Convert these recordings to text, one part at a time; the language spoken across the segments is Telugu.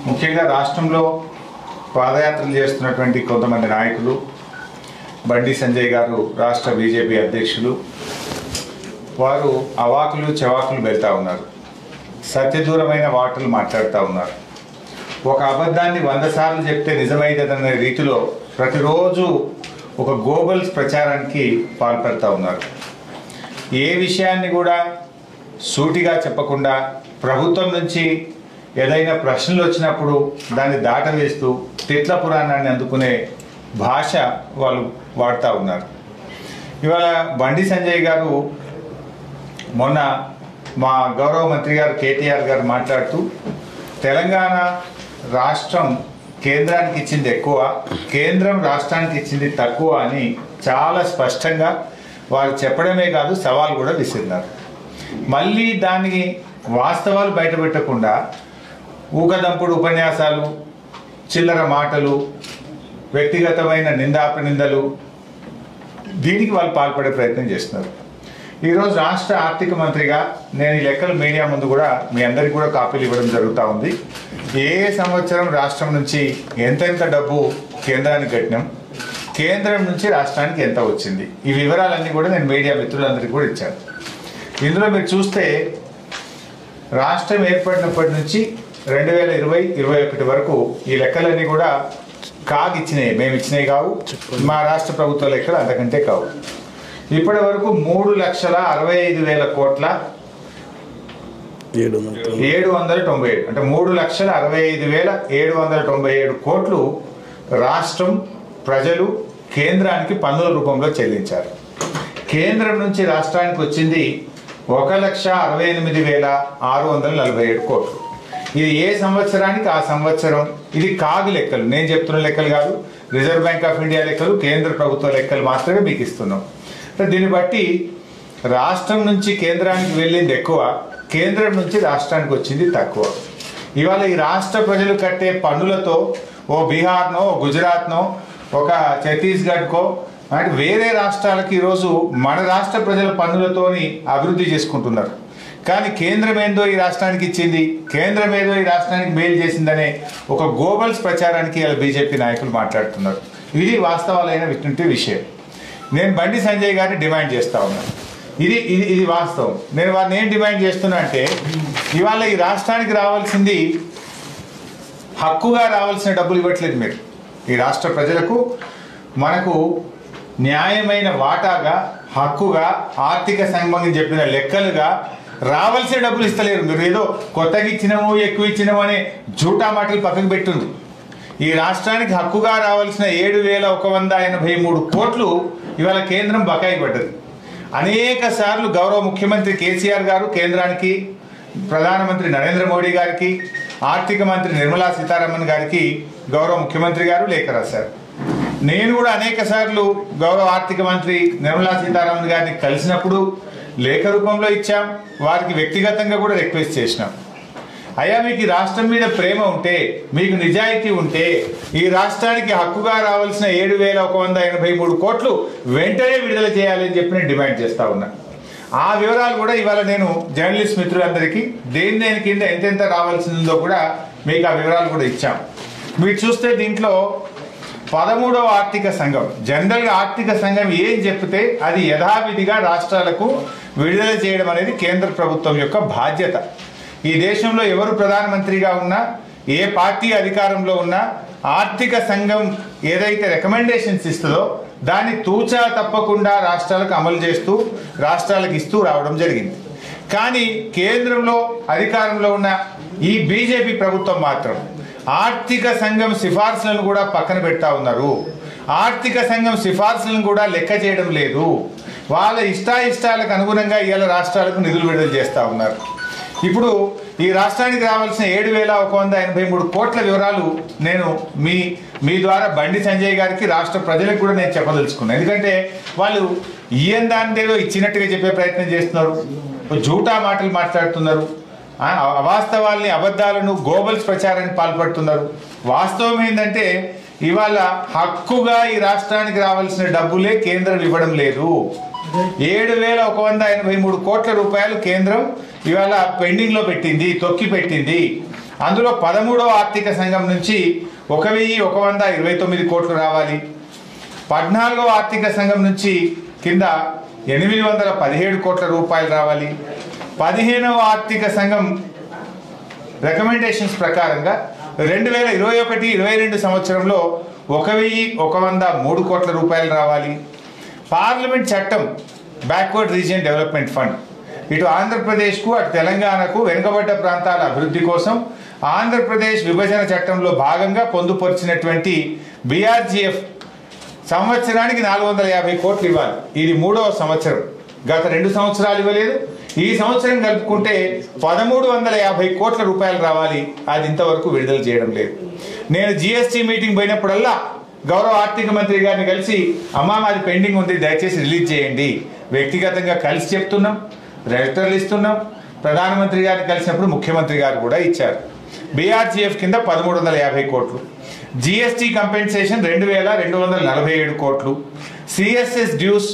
ముఖ్యంగా రాష్ట్రంలో పాదయాత్రలు చేస్తున్నటువంటి కొంతమంది నాయకులు, బండి సంజయ్ గారు రాష్ట్ర బీజేపీ అధ్యక్షులు, వారు అవాకులు చవాకులు పెడతా ఉన్నారు. సత్యదూరమైన వార్తలు మాట్లాడుతూ ఉన్నారు. ఒక అబద్ధాన్ని 100 సార్లు చెప్తే నిజమైనదనే రీతిలో ప్రతిరోజు ఒక గోబల్స్ ప్రచారానికి పాల్పడుతూ ఉన్నారు. ఏ విషయాన్ని కూడా సూటిగా చెప్పకుండా ప్రభుత్వం నుంచి ఏదైనా ప్రశ్నలు వచ్చినప్పుడు దాన్ని దాటవేస్తూ తిట్ల పురాణాన్ని అందుకునే భాష వాళ్ళు వాడుతూ ఉన్నారు. ఇవాళ బండి సంజయ్ గారు మొన్న మా గౌరవ మంత్రి గారు కేటీఆర్ గారు మాట్లాడుతూ తెలంగాణ రాష్ట్రం కేంద్రానికి ఇచ్చింది ఎక్కువ, కేంద్రం రాష్ట్రానికి ఇచ్చింది తక్కువ అని చాలా స్పష్టంగా వారు చెప్పడమే కాదు సవాల్ కూడా విసిరినారు. మళ్ళీ దానికి వాస్తవాలు బయటపెట్టకుండా ఊకదంపుడు ఉపన్యాసాలు, చిల్లర మాటలు, వ్యక్తిగతమైన నిందాపనిందలు, దీనికి వాళ్ళు పాల్పడే ప్రయత్నం చేస్తున్నారు. ఈరోజు రాష్ట్ర ఆర్థిక మంత్రిగా నేను ఈ లెక్కలు మీడియా ముందు కూడా మీ అందరికీ కూడా కాపీలు ఇవ్వడం జరుగుతూ ఉంది. ఏ సంవత్సరం రాష్ట్రం నుంచి ఎంతెంత డబ్బు కేంద్రానికి కట్టినాం, కేంద్రం నుంచి రాష్ట్రానికి ఎంత వచ్చింది, ఈ వివరాలన్నీ కూడా నేను మీడియా మిత్రులందరికీ కూడా ఇచ్చాను. ఇందులో మీరు చూస్తే రాష్ట్రం ఏర్పడినప్పటి నుంచి 2020-21 వరకు ఈ లెక్కలన్నీ కూడా కాగ్ ఇచ్చినాయి, మేము ఇచ్చినాయి కావు, మా రాష్ట్ర ప్రభుత్వ లెక్కలు అంతకంటే కావు. ఇప్పటి వరకు 3,65,000 కోట్ల 797 అంటే 3,65,797 కోట్లు రాష్ట్రం ప్రజలు కేంద్రానికి పన్నుల రూపంలో చెల్లించారు. కేంద్రం నుంచి రాష్ట్రానికి వచ్చింది 1,68,647 కోట్లు. ఇది ఏ సంవత్సరానికి ఆ సంవత్సరం, ఇది కాగు లెక్కలు, నేను చెప్తున్న లెక్కలు కాదు, రిజర్వ్ బ్యాంక్ ఆఫ్ ఇండియా లెక్కలు, కేంద్ర ప్రభుత్వ లెక్కలు మాత్రమే మీకు ఇస్తున్నాం. దీన్ని బట్టి రాష్ట్రం నుంచి కేంద్రానికి వెళ్ళింది ఎక్కువ, కేంద్రం నుంచి రాష్ట్రానికి వచ్చింది తక్కువ. ఇవాళ ఈ రాష్ట్ర ప్రజలు కట్టే పన్నులతో ఓ బీహార్నో, గుజరాత్నో, ఒక ఛత్తీస్గఢ్కో అంటే వేరే రాష్ట్రాలకి ఈరోజు మన రాష్ట్ర ప్రజల పన్నులతోని అభివృద్ధి చేసుకుంటున్నారు. కానీ కేంద్రం ఏందో ఈ రాష్ట్రానికి ఇచ్చింది, కేంద్రం ఏదో ఈ రాష్ట్రానికి మేలు చేసిందనే ఒక గోబల్స్ ప్రచారానికి ఇలా బీజేపీ నాయకులు మాట్లాడుతున్నారు. ఇది వాస్తవాలైన విషయం. నేను బండి సంజయ్ గారిని డిమాండ్ చేస్తా ఉన్నాను. ఇది వాస్తవం. నేను వారిని ఏం డిమాండ్ చేస్తున్నా అంటే, ఇవాళ ఈ రాష్ట్రానికి రావాల్సింది హక్కుగా రావాల్సిన డబ్బులు ఇవ్వట్లేదు మీరు. ఈ రాష్ట్ర ప్రజలకు మనకు న్యాయమైన వాటాగా, హక్కుగా, ఆర్థిక సంఘం చెప్పిన లెక్కలుగా రావాల్సిన డబ్బులు ఇస్తలేరు. మీరు ఏదో కొత్తగా ఇచ్చినాము, ఎక్కువ ఇచ్చినాము అనే జూటా మాటలు పక్కకు పెట్టుంది. ఈ రాష్ట్రానికి హక్కుగా రావాల్సిన 7,183 కోట్లు ఇవాళ కేంద్రం బకాయి పడ్డది. అనేక సార్లు గౌరవ ముఖ్యమంత్రి కేసీఆర్ గారు కేంద్రానికి, ప్రధానమంత్రి నరేంద్ర మోడీ గారికి, ఆర్థిక మంత్రి నిర్మలా సీతారామన్ గారికి గౌరవ ముఖ్యమంత్రి గారు లేఖ రాశారు. నేను కూడా అనేక సార్లు గౌరవ ఆర్థిక మంత్రి నిర్మలా సీతారామన్ గారిని కలిసినప్పుడు లేఖ రూపంలో ఇచ్చాం, వారికి వ్యక్తిగతంగా కూడా రిక్వెస్ట్ చేసినాం. అయ్యా, మీకు ఈ రాష్ట్రం మీద ప్రేమ ఉంటే, మీకు నిజాయితీ ఉంటే ఈ రాష్ట్రానికి హక్కుగా రావాల్సిన 7,183 కోట్లు వెంటనే విడుదల చేయాలని చెప్పి నేను డిమాండ్ చేస్తా ఉన్నా. ఆ వివరాలు కూడా ఇవాళ నేను జర్నలిస్ట్ మిత్రులందరికీ దేని కింద ఎంతెంత రావాల్సిందో కూడా మీకు ఆ వివరాలు కూడా ఇచ్చాం. మీరు చూస్తే దీంట్లో 13వ ఆర్థిక సంఘం, జనరల్గా ఆర్థిక సంఘం ఏం చెప్తే అది యథావిధిగా రాష్ట్రాలకు విడుదల చేయడం అనేది కేంద్ర ప్రభుత్వం యొక్క బాధ్యత. ఈ దేశంలో ఎవరు ప్రధానమంత్రిగా ఉన్నా, ఏ పార్టీ అధికారంలో ఉన్నా, ఆర్థిక సంఘం ఏదైతే రికమెండేషన్స్ ఇస్తుందో దాన్ని తూచా తప్పకుండా రాష్ట్రాలకు అమలు చేస్తూ రాష్ట్రాలకు ఇస్తూ రావడం జరిగింది. కానీ కేంద్రంలో అధికారంలో ఉన్న ఈ బీజేపీ ప్రభుత్వం మాత్రం ఆర్థిక సంఘం సిఫార్సులను కూడా పక్కన పెడతా ఉన్నారు. ఆర్థిక సంఘం సిఫార్సులను కూడా లెక్క చేయడం లేదు. వాళ్ళ ఇష్టాయిష్టాలకు అనుగుణంగా ఇవాళ రాష్ట్రాలకు నిధులు విడుదల చేస్తూ ఉన్నారు. ఇప్పుడు ఈ రాష్ట్రానికి రావాల్సిన 7,183 కోట్ల వివరాలు నేను మీ ద్వారా బండి సంజయ్ గారికి, రాష్ట్ర ప్రజలకు కూడా నేను చెప్పదలుచుకున్నాను. ఎందుకంటే వాళ్ళు ఈయన దానిదేదో ఇచ్చినట్టుగా చెప్పే ప్రయత్నం చేస్తున్నారు, జూటా మాటలు మాట్లాడుతున్నారు, అవాస్తవాల్ని, అబద్ధాలను, గోబల్స్ ప్రచారానికి పాల్పడుతున్నారు. వాస్తవం ఏంటంటే ఇవాళ హక్కుగా ఈ రాష్ట్రానికి రావాల్సిన డబ్బులే కేంద్రం ఇవ్వడం లేదు. 7,183 కోట్ల రూపాయలు కేంద్రం ఇవాళ పెండింగ్లో పెట్టింది, తొక్కి పెట్టింది. అందులో 13వ ఆర్థిక సంఘం నుంచి 1129 కోట్లు రావాలి. 14వ ఆర్థిక సంఘం నుంచి కింద 817 కోట్ల రూపాయలు రావాలి. 15వ ఆర్థిక సంఘం రికమెండేషన్స్ ప్రకారంగా 2021-22 సంవత్సరంలో 1103 కోట్ల రూపాయలు రావాలి. పార్లమెంట్ చట్టం బ్యాక్వర్డ్ రీజియన్ డెవలప్మెంట్ ఫండ్ ఇటు ఆంధ్రప్రదేశ్కు అటు తెలంగాణకు వెనుకబడ్డ ప్రాంతాల అభివృద్ధి కోసం ఆంధ్రప్రదేశ్ విభజన చట్టంలో భాగంగా పొందుపరిచినటువంటి బీఆర్జీఎఫ్ సంవత్సరానికి 450 కోట్లు ఇవ్వాలి. ఇది 3వ సంవత్సరం. గత 2 సంవత్సరాలు ఇవ్వలేదు. ఈ సంవత్సరం కలుపుకుంటే 1350 కోట్ల రూపాయలు రావాలి. అది ఇంతవరకు విడుదల చేయడం లేదు. నేను జిఎస్టీ మీటింగ్ పోయినప్పుడల్లా గౌరవ ఆర్థిక మంత్రి గారిని కలిసి అమ్మా మాది పెండింగ్ ఉంది, దయచేసి రిలీజ్ చేయండి. వ్యక్తిగతంగా కలిసి చెప్తున్నాం, లెటర్లు ఇస్తున్నాం. ప్రధానమంత్రి గారిని కలిసినప్పుడు ముఖ్యమంత్రి గారు కూడా ఇచ్చారు. బీఆర్జీఎఫ్ కింద 1350 కోట్లు, జిఎస్టీ కంపెన్సేషన్ 2247 కోట్లు, సిఎస్ఎస్ డ్యూస్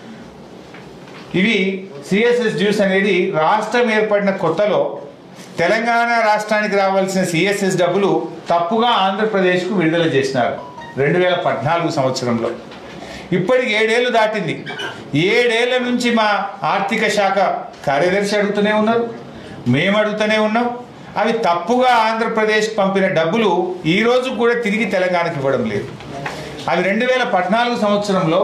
ఇవి సిఎస్ఎస్ డ్యూస్ అనేది రాష్ట్రం ఏర్పడిన కొత్తలో తెలంగాణ రాష్ట్రానికి రావాల్సిన సిఎస్ఎస్ డబ్బులు తప్పుగా ఆంధ్రప్రదేశ్కు విడుదల చేసినారు 2014 సంవత్సరంలో. ఇప్పటికి 7 ఏళ్ళు దాటింది. 7 ఏళ్ల నుంచి మా ఆర్థిక శాఖ కార్యదర్శి అడుగుతూనే ఉన్నారు, మేము అడుగుతూనే ఉన్నాం. అవి తప్పుగా ఆంధ్రప్రదేశ్కి పంపిన డబ్బులు ఈ రోజు కూడా తిరిగి తెలంగాణకి ఇవ్వడం లేదు. అవి 2014 సంవత్సరంలో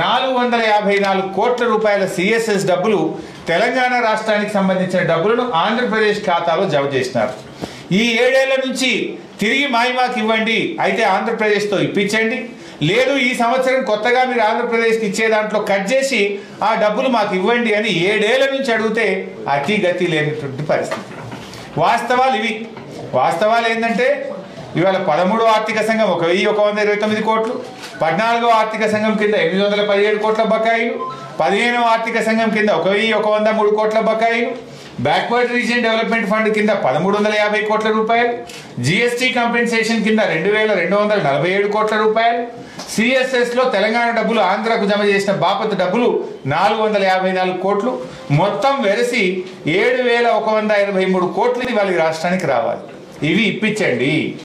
454 కోట్ల రూపాయల సిఎస్ఎస్ డబ్బులు తెలంగాణ రాష్ట్రానికి సంబంధించిన డబ్బులను ఆంధ్రప్రదేశ్ ఖాతాలో జమ చేసినారు. ఈ 7 ఏళ్ల నుంచి తిరిగి మాకు ఇవ్వండి, అయితే ఆంధ్రప్రదేశ్తో ఇప్పించండి, లేదు ఈ సంవత్సరం కొత్తగా మీరు ఆంధ్రప్రదేశ్కి ఇచ్చే దాంట్లో కట్ చేసి ఆ డబ్బులు మాకు ఇవ్వండి అని 7 ఏళ్ల నుంచి అడిగితే అతి గతి లేనటువంటి పరిస్థితి. వాస్తవాలు ఇవి. వాస్తవాలు ఏంటంటే ఇవాళ 13వ ఆర్థిక సంఘం 1129 కోట్లు, 14వ ఆర్థిక సంఘం కింద 817 కోట్ల బకాయిలు, 15వ ఆర్థిక సంఘం కింద 1103 కోట్ల బకాయిలు, బ్యాక్వర్డ్ రీజియన్ డెవలప్మెంట్ ఫండ్ కింద 1350 కోట్ల రూపాయలు, జిఎస్టీ కంపెన్సేషన్ కింద 2247 కోట్ల రూపాయలు, సిఎస్ఎస్ లో తెలంగాణ డబ్బులు ఆంధ్రకు జమ చేసిన బాపత్ డబ్బులు 454 కోట్లు, మొత్తం వెరసి 7183 కోట్లు వాళ్ళ రాష్ట్రానికి రావాలి. ఇవి ఇప్పించండి.